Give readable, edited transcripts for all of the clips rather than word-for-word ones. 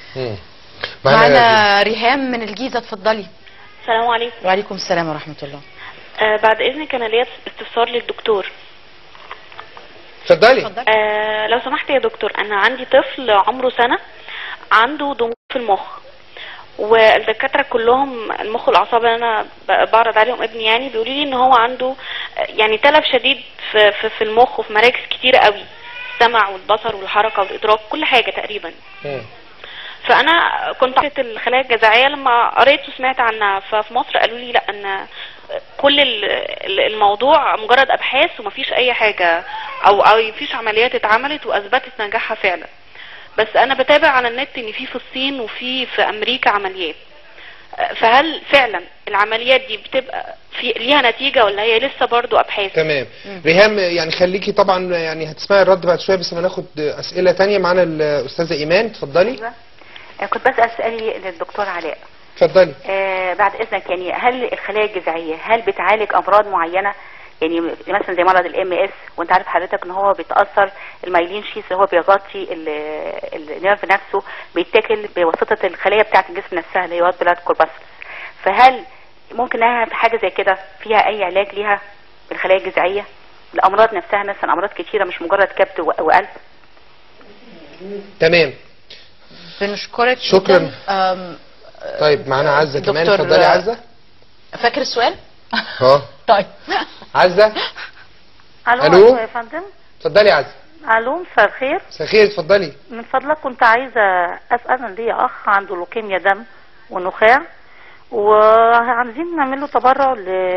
معانا ريهام من الجيزه، اتفضلي. السلام عليكم. وعليكم السلام ورحمه الله. بعد اذنك انا ليا استفسار للدكتور. اتفضلي. لو سمحت يا دكتور، انا عندي طفل عمره سنه عنده ضمور في المخ، والدكاتره كلهم المخ والاعصاب اللي انا بعرض عليهم ابني يعني بيقولوا لي ان هو عنده يعني تلف شديد في المخ وفي مراكز كتيره قوي، السمع والبصر والحركه والادراك كل حاجه تقريبا. فانا كنت عارفه الخلايا الجذعيه لما قريت وسمعت عنها، ففي مصر قالوا لي لا، ان كل الموضوع مجرد ابحاث ومفيش اي حاجه او مفيش عمليات اتعملت واثبتت نجاحها فعلا. بس انا بتابع على النت ان في الصين وفي امريكا عمليات، فهل فعلا العمليات دي بتبقى ليها نتيجه ولا هي لسه برضو ابحاث؟ تمام. ريهام يعني خليكي طبعا يعني هتسمعي الرد بعد شويه، بس هناخد اسئله ثانيه. معانا الاستاذه ايمان، اتفضلي. كنت بسأل سؤالي للدكتور علاء. اتفضلي. بعد اذنك، يعني هل الخلايا الجذعيه هل بتعالج امراض معينه؟ يعني مثلا زي مرض الام اس، وانت عارف حضرتك ان هو بيتاثر المايلين شيث اللي هو بيغطي النيرف نفسه، بيتاكل بواسطه الخلايا بتاعه الجسم نفسها اللي هي وايت بلاد كورباسلز. فهل ممكن انها في حاجه زي كده فيها اي علاج ليها بالخلايا الجذعيه الامراض نفسها، مثلا امراض كتيره مش مجرد كبد وقلب؟ تمام، بنشكرك. شكرا. طيب معانا عزه كمان، اتفضلي عزه. فاكر السؤال؟ طيب عزه. الو يا فندم. اتفضلي عزه. الو، مساء الخير. مساء الخير، اتفضلي. من فضلك كنت عايزه اسال، انا ليا اخ عنده لوكيميا دم ونخاع، وعايزين نعمل له تبرع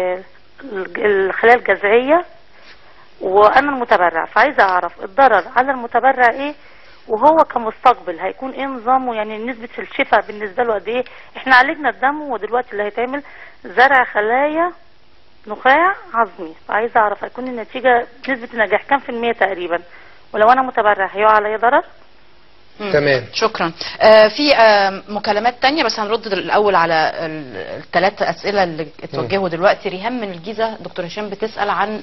للخلايا الجذعيه، وانا المتبرع، فعايزه اعرف الضرر على المتبرع ايه، وهو كمستقبل هيكون ايه نظامه، يعني نسبه الشفاء بالنسبه له قد ايه؟ احنا عالجنا الدم، ودلوقتي اللي هيتعمل زرع خلايا نخاع عظمي، فعايزه اعرف هيكون النتيجه نسبه النجاح كام في المية تقريبا، ولو انا متبرع هيقع عليا ضرر؟ تمام، شكرا. في مكالمات تانية، بس هنرد الاول على الثلاث اسئله اللي اتوجهوا دلوقتي. ريهام من الجيزه، دكتور هشام بتسال عن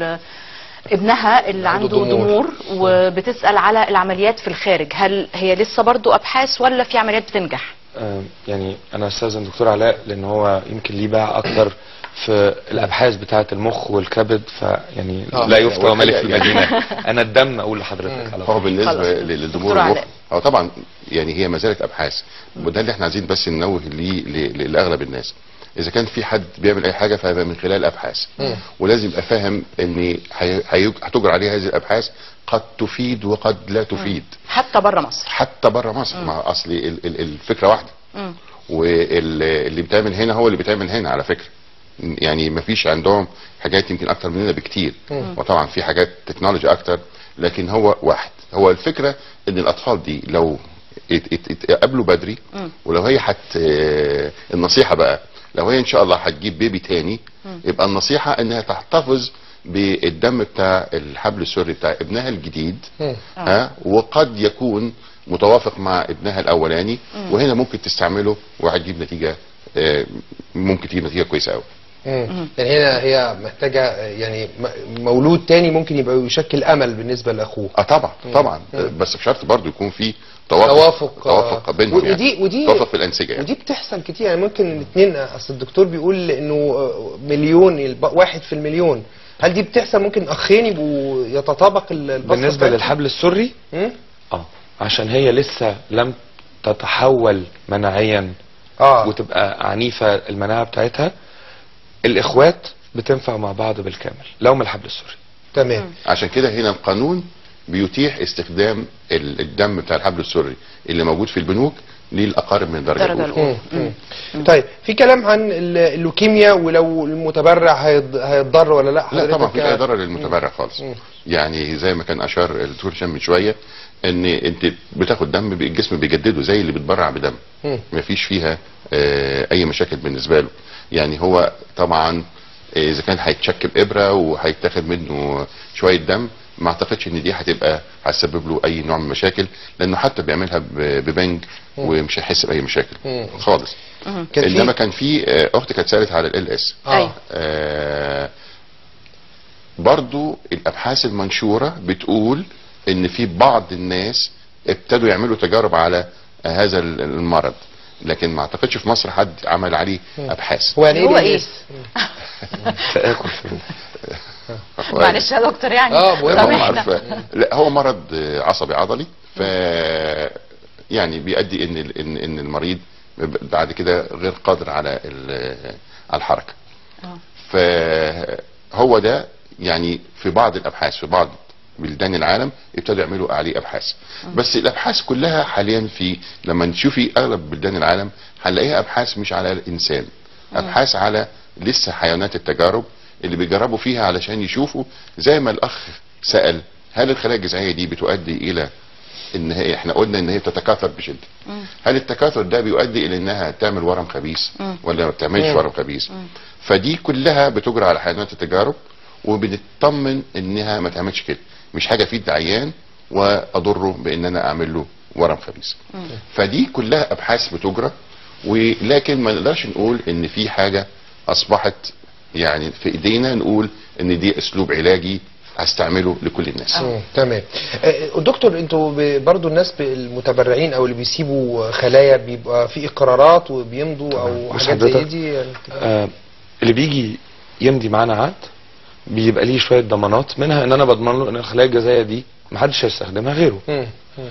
ابنها اللي عنده ضمور، وبتسال على العمليات في الخارج، هل هي لسه برضو ابحاث ولا في عمليات بتنجح؟ يعني انا استاذن دكتور علاء، لان هو يمكن ليه باع اكتر في الابحاث بتاعه المخ والكبد، فيعني لا يفتى وملك في المدينه. انا الدم اقول لحضرتك على هو بالنسبه للضمور المخ، هو طبعا يعني هي ما زالت ابحاث، وده اللي احنا عايزين بس ننوه ليه لاغلب الناس. اذا كان في حد بيعمل اي حاجه فهي من خلال ابحاث، ولازم يبقى فاهم ان هتجرى عليه هذه الابحاث، قد تفيد وقد لا تفيد. حتى بره مصر. حتى بره مصر، مع اصل الفكره واحده، واللي بيتعمل هنا هو اللي بيتعمل هنا على فكره. يعني ما فيش عندهم حاجات يمكن اكتر مننا بكتير، وطبعا في حاجات تكنولوجي اكتر، لكن هو واحد. هو الفكره ان الاطفال دي لو اتقابلوا بدري، ولو هي النصيحه بقى، لو هي ان شاء الله هتجيب بيبي تاني، يبقى النصيحه انها تحتفظ بالدم بتاع الحبل السري بتاع ابنها الجديد، وقد يكون متوافق مع ابنها الاولاني، وهنا ممكن تستعمله وهتجيب نتيجه، ممكن تجيب نتيجه كويسه قوي. يعني هنا هي محتاجه يعني مولود تاني ممكن يبقى يشكل امل بالنسبه لاخوه. طبعا طبعا، بس بشرط برضه يكون في توافق بينهم، ودي توافق في الانسجه يعني. ودي بتحصل كتير، يعني ممكن الاثنين، اصل الدكتور بيقول انه مليون، واحد في المليون. هل دي بتحصل؟ ممكن اخين يبقوا يتطابق بالنسبه للحبل السري؟ عشان هي لسه لم تتحول مناعيا وتبقى عنيفه المناعه بتاعتها، الاخوات بتنفع مع بعض بالكامل لو من الحبل السري. تمام. عشان كده هنا القانون بيتيح استخدام الدم بتاع الحبل السري اللي موجود في البنوك للاقارب من الدرجه الاولى. طيب في كلام عن اللوكيميا، ولو المتبرع هيتضر ولا لا؟ لا طبعا مفيش اي ضرر للمتبرع خالص. يعني زي ما كان اشار الدكتور هشام من شويه، ان انت بتاخد دم الجسم بيجدده زي اللي بيتبرع بدم، مفيش فيها اي مشاكل بالنسبه له. يعني هو طبعا اذا كان هيتشكل ابره وهيتاخد منه شويه دم، ما اعتقدش ان دي هتسبب له اي نوع من المشاكل، لانه حتى بيعملها ببنج ومش هيحس باي مشاكل خالص. انما كان في اختي كانت سالت على ال اس. برضو الابحاث المنشوره بتقول ان في بعض الناس ابتدوا يعملوا تجارب على هذا المرض، لكن ما اعتقدش في مصر حد عمل عليه ابحاث. هو ايه؟ معلش يا دكتور يعني لا هو مرض عصبي عضلي، ف يعني بيؤدي ان المريض بعد كده غير قادر على الحركه. فهو ده يعني في بعض الابحاث في بعض بلدان العالم ابتدوا يعملوا عليه ابحاث، بس الابحاث كلها حاليا لما نشوفي اغلب بلدان العالم هنلاقيها ابحاث مش على الانسان، ابحاث على لسه حيوانات التجارب اللي بيجربوا فيها علشان يشوفوا زي ما الاخ سأل هل الخلايا الجذعيه دي بتؤدي الى ان هي احنا قلنا ان هي بتتكاثر بشده، هل التكاثر ده بيؤدي الى انها تعمل ورم خبيث ولا ما بتعملش ورم خبيث؟ فدي كلها بتجرى على حيوانات التجارب وبنطمن انها ما تعملش كده، مش حاجه في عيان واضره بان انا اعمل له ورم خبيث. فدي كلها ابحاث بتجرى، ولكن ما نقدرش نقول ان في حاجه اصبحت يعني في ايدينا نقول ان دي اسلوب علاجي هستعمله لكل الناس. تمام. دكتور انتوا برضو الناس المتبرعين او اللي بيسيبوا خلايا بيبقى في اقرارات وبيمضوا او حاجات زي دي يعني اللي بيجي يمضي معانا عقد بيبقى ليه شويه ضمانات، منها ان انا بضمن له ان الخلايا الجذعيه دي محدش هيستخدمها غيره.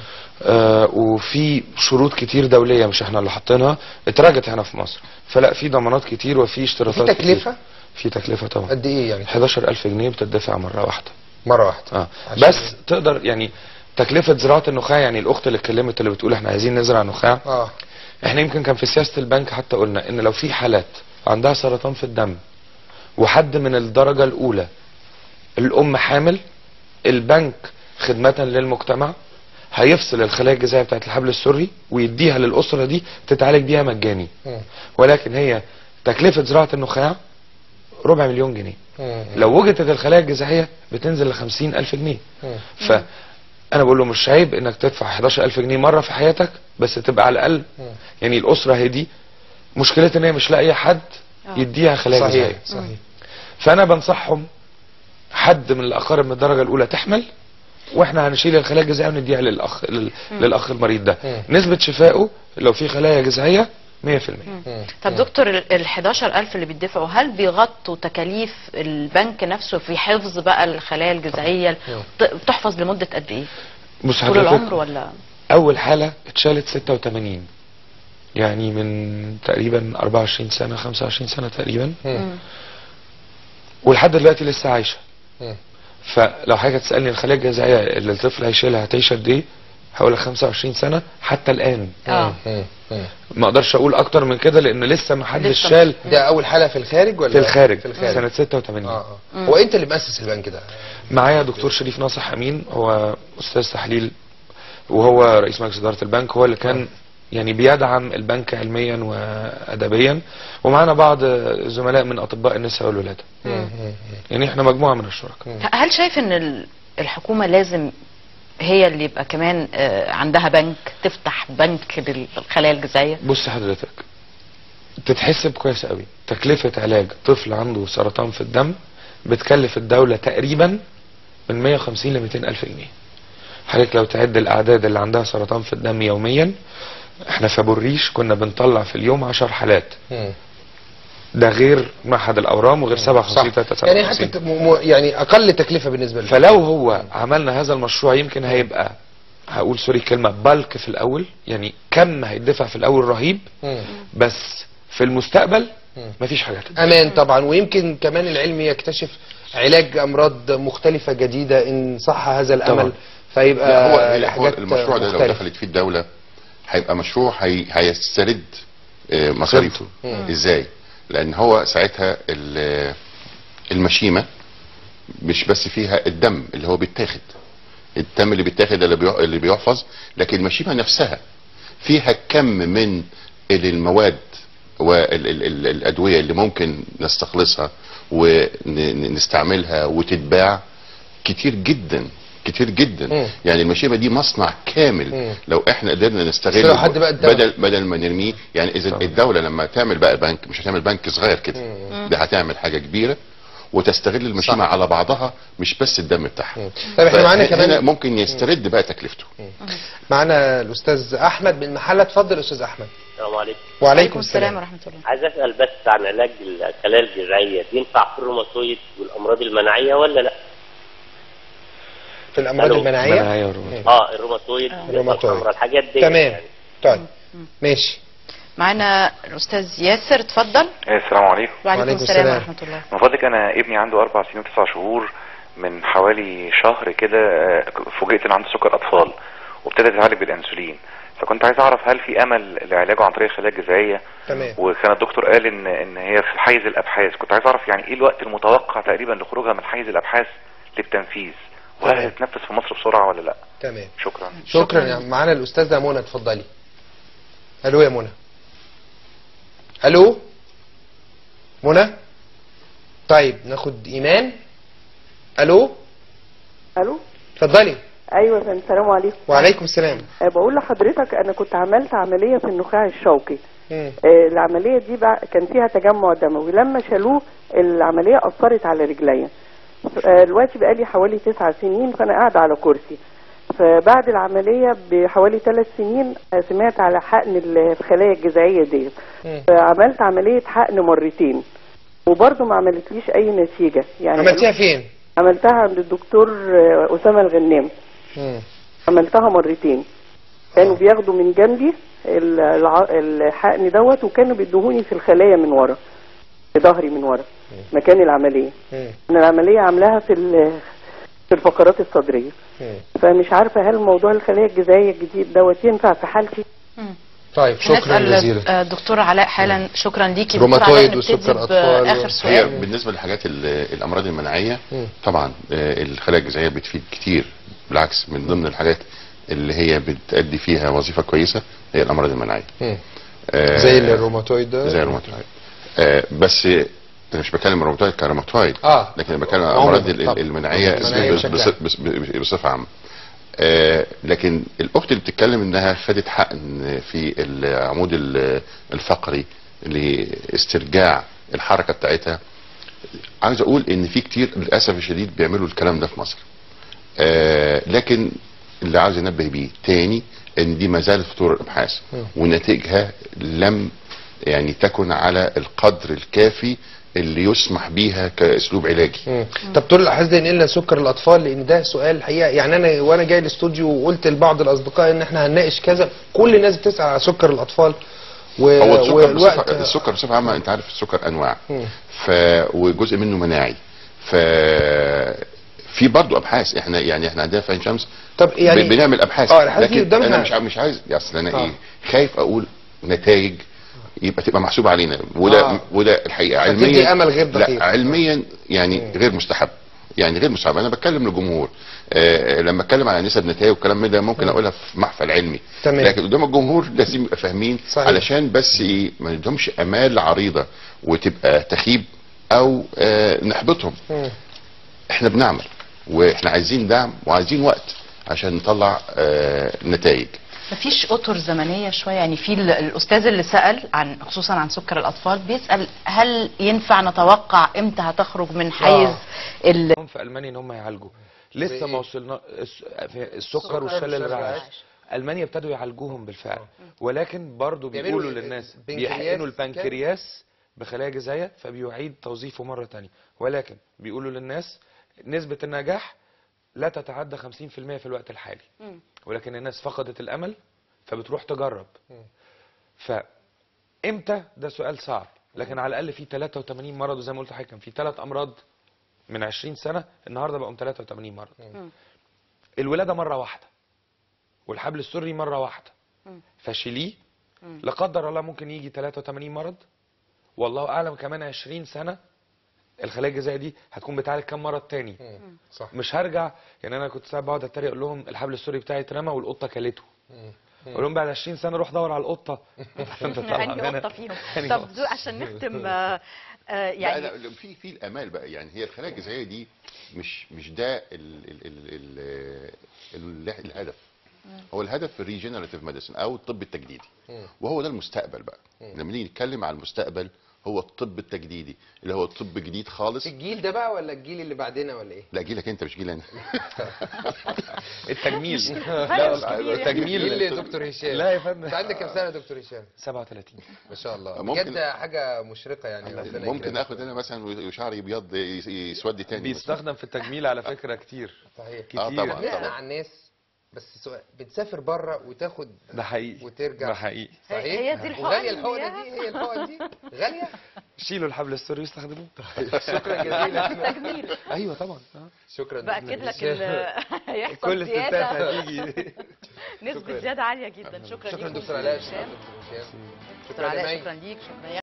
وفي شروط كتير دوليه مش احنا اللي حاطينها اتراجت هنا في مصر، فلا في ضمانات كتير وفي اشتراطات في تكلفه كتير. في تكلفه طبعا. قد ايه يعني؟ 11000 جنيه بتدفع مره واحده. مره واحده بس تقدر يعني تكلفه زراعه النخاع، يعني الاخت اللي اتكلمت اللي بتقول احنا عايزين نزرع نخاع، احنا يمكن كان في سياسه البنك حتى قلنا ان لو في حالات عندها سرطان في الدم وحد من الدرجه الاولى الام حامل، البنك خدمه للمجتمع هيفصل الخلايا الجذعيه بتاعت الحبل السري ويديها للاسره دي تتعالج بيها مجاني. ولكن هي تكلفه زراعه النخاع 250,000 جنيه. لو وجدت الخلايا الجذعيه بتنزل ل50,000 جنيه. فانا بقول له مش عيب انك تدفع 11,000 جنيه مره في حياتك، بس تبقى على الاقل يعني الاسره هي دي مشكلتها ان هي مش لاقيه حد يديها خلايا جذعيه. صحيح. فانا بنصحهم حد من الاقارب من الدرجه الاولى تحمل، واحنا هنشيل الخلايا الجذعيه ونديها للاخ المريض ده. نسبه شفائه لو في خلايا جذعيه 100%. طب دكتور ال 11,000 اللي بيدفعوا هل بيغطوا تكاليف البنك نفسه في حفظ بقى الخلايا الجذعيه؟ بتحفظ لمده قد ايه؟ بص طول العمر ولا؟ اول حاله اتشالت 86 يعني من تقريبا 24 سنه 25 سنه تقريبا، ولحد دلوقتي لسه عايشه. فلو حاجه تسالني الخلايا الجذعيه اللي الطفل هيشيلها هتعيش قد ايه؟ هقول لك 25 سنه حتى الان. ما اقدرش اقول اكتر من كده لان لسه ما حدش شال. ده اول حاله في الخارج ولا في الخارج؟ سنه 86. هو انت اللي مؤسس البنك ده؟ معايا دكتور شريف ناصح امين، هو استاذ تحليل وهو رئيس مجلس اداره البنك، هو اللي كان يعني بيدعم البنك علميا وادبيا، ومعانا بعض زملاء من اطباء النساء والولاده. يعني احنا مجموعه من الشركاء. هل شايف ان الحكومه لازم هي اللي يبقى كمان عندها بنك، تفتح بنك للخلايا الجذعيه؟ بص حضرتك تتحسب كويس قوي، تكلفه علاج طفل عنده سرطان في الدم بتكلف الدوله تقريبا من 150 ل 200,000 جنيه. حضرتك لو تعد الاعداد اللي عندها سرطان في الدم يوميا، احنا في ابو الريش كنا بنطلع في اليوم 10 حالات. ده غير معهد الاورام وغير 57 يعني حتى يعني اقل تكلفه بالنسبه له. فلو هو عملنا هذا المشروع يمكن هيبقى هقول سوري كلمه بالك في الاول، يعني كم هيدفع في الاول رهيب، بس في المستقبل مفيش حاجه امان طبعا. ويمكن كمان العلم يكتشف علاج امراض مختلفه جديده ان صح هذا الامل طبعا. فيبقى هو المشروع ده لو دخلت فيه الدوله هيبقى مشروع هيسترد مصاريفه. ازاي؟ لان هو ساعتها المشيمه مش بس فيها الدم اللي هو بيتاخد، الدم اللي بيتاخد اللي بيحفظ، لكن المشيمه نفسها فيها كم من المواد والادويه اللي ممكن نستخلصها ونستعملها وتتباع كتير جدا كتير جدا. يعني المشيمه دي مصنع كامل لو احنا قدرنا نستغله بدل ما نرميه. يعني اذا الدوله لما تعمل بقى بنك مش هتعمل بنك صغير كده، ده هتعمل حاجه كبيره وتستغل المشيمه على بعضها مش بس الدم بتاعها. طيب احنا معانا كمان ممكن يسترد بقى تكلفته. معانا الاستاذ احمد من المحله. اتفضل استاذ احمد. السلام عليكم. وعليكم السلام ورحمه الله. عايز اسال بس عن علاج الخلايا الجذعيه، ينفع في الروماتويد والامراض المناعيه ولا لا؟ في الامراض المناعيه؟ الروماتويد الحاجات دي. تمام يعني. طيب ماشي. معانا الاستاذ ياسر. اتفضل. السلام عليكم. وعليكم السلام ورحمه الله. من فضلك انا ابني عنده 4 سنين و9 شهور، من حوالي شهر كده فوجئت ان عنده سكر اطفال وابتدى يتعالج بالانسولين، فكنت عايز اعرف هل في امل لعلاجه عن طريق الخلايا الجذعيه؟ تمام. وكان الدكتور قال ان هي في حيز الابحاث، كنت عايز اعرف يعني ايه الوقت المتوقع تقريبا لخروجها من حيز الابحاث للتنفيذ، وهل هتتنفذ في مصر بسرعه ولا لا؟ تمام. شكرا. معانا الاستاذه منى. اتفضلي. الو يا منى. الو منى. طيب ناخد ايمان. الو اتفضلي. ايوه السلام عليكم. وعليكم السلام. بقول لحضرتك انا كنت عملت عمليه في النخاع الشوكي. العمليه دي بقى كان فيها تجمع دموي، لما شالوه العمليه اثرت على رجليا. دلوقتي بقى لي حوالي 9 سنين فانا قاعده على كرسي. فبعد العمليه بحوالي 3 سنين سمعت على حقن الخلايا الجذعيه ديت. فعملت عمليه حقن مرتين وبرضه ما عملتليش اي نتيجه. يعني عملتيها فين؟ عملتها عند الدكتور اسامه الغنام. عملتها مرتين. كانوا بياخدوا من جنبي الحقن دوت وكانوا بيدوهوني في الخلايا من ورا، في ظهري من ورا مكان العمليه. انا العمليه عاملاها في الفقرات الصدريه. فمش عارفه هل موضوع الخلايا الجذعيه الجديد دوت ينفع في حالتي؟ طيب شكرا جزيلا. دكتور علاء حالا. شكرا ليكي. روماتويد وسكر اطفال. اخر سؤال. بالنسبه للحاجات الامراض المناعيه طبعا الخلايا الجذعيه بتفيد كتير، بالعكس من ضمن الحاجات اللي هي بتأدي فيها وظيفه كويسه هي الامراض المناعيه. زي الروماتويد ده. زي الروماتويد. بس انا مش بتكلم الروماتويد كروماتويد، لكن بتكلم عن الامراض المناعيه بصفه عامه. لكن الاخت اللي بتتكلم انها خدت حقن في العمود الفقري لاسترجاع الحركه بتاعتها، عايز اقول ان في كتير للاسف الشديد بيعملوا الكلام ده في مصر. لكن اللي عاوز انبه بيه تاني ان دي ما زالت في طور الابحاث ونتائجها لم يعني تكن على القدر الكافي اللي يسمح بيها كاسلوب علاجي. طب طول الابحاث دي نقلنا سكر الاطفال، لان ده سؤال الحقيقه. يعني انا وانا جاي الاستوديو وقلت لبعض الاصدقاء ان احنا هنناقش كذا، كل الناس بتسال على سكر الاطفال. هو السكر بصفه عامه انت عارف السكر انواع، وجزء منه مناعي. في برضه ابحاث احنا عندنا في عين شمس طب يعني بنعمل ابحاث، لكن انا مش عايز اصل انا خايف اقول نتائج تبقى محسوبه علينا، وده الحقيقه علميا امل غير دقيق. لا علميا يعني غير مستحب، يعني غير مستحب. انا بتكلم للجمهور. لما اتكلم على نسب نتائج والكلام من ده ممكن اقولها في محفل علمي. لكن قدام الجمهور لازم يبقى فاهمين. صحيح. علشان بس ما ندهمش امال عريضه وتبقى تخيب او نحبطهم. احنا بنعمل واحنا عايزين دعم وعايزين وقت عشان نطلع نتائج. مفيش اطر زمنيه شويه؟ يعني في الاستاذ اللي سال عن خصوصا عن سكر الاطفال بيسال هل ينفع نتوقع امتى هتخرج من حيز في المانيا ان هم يعالجوا، لسه ما وصلنا السكر والشلل الرعاش. المانيا ابتدوا يعالجوهم بالفعل، ولكن برضو بيقولوا للناس بيحقنوا البنكرياس بخلايا جذعيه فبيعيد توظيفه مره ثانيه، ولكن بيقولوا للناس نسبه النجاح لا تتعدى 50% في الوقت الحالي. ولكن الناس فقدت الامل فبتروح تجرب. فامتى ده سؤال صعب، لكن على الاقل في 83 مرض، وزي ما قلت لحضرتك كان في 3 امراض من 20 سنه النهارده بقوا 83 مرض. الولاده مره واحده والحبل السري مره واحده، فشيليه لا قدر الله ممكن يجي 83 مرض، والله اعلم كمان 20 سنه الخلايا الجذعيه دي هتكون بتعالج كام مرض تاني. صح. مش هرجع. يعني انا كنت ساعات بقعد اتريق اقول لهم الحبل السري بتاعي اترمى والقطه كلته. اقول لهم بعد 20 سنه روح دور على القطه عشان تطلع منها. قطه فيهم. طب عشان نختم يعني لا في الامال بقى. يعني هي الخلايا الجذعيه دي مش ده الهدف. هو الهدف في الريجنراتيف ميديسن او الطب التجديدي، وهو ده المستقبل بقى. لما نيجي نتكلم على المستقبل هو الطب التجديدي اللي هو الطب جديد خالص. الجيل ده بقى ولا الجيل اللي بعدنا ولا ايه؟ لا جيلك انت مش جيل انا. التجميل. لا التجميل يا دكتور هشام. لا يا فندم. انت عندك كام سنه يا دكتور هشام؟ 37. ما شاء الله بجد حاجه مشرقه يعني. ممكن اخد انا مثلا وشعري ابيض يسود تاني. بيستخدم في التجميل على فكره كتير. صحيح كتير. طبعا مع الناس. بس سؤال، بتسافر بره وتاخد ده حقيقي وترجع. ده حقيقي. صحيح. هي دي الحقن. وغاليه الحقنه دي، هي الحقن دي غاليه. شيلوا الحبل السري واستخدموه. شكرا جزيلا. تجميل. ايوه طبعا. شكرا. باكد لك هيحصل كل الستات هتيجي نسبه زياده عاليه جدا. شكرا شكرا ليك دكتور علاء. دكتور علاء، شكرا ليك. شكرا.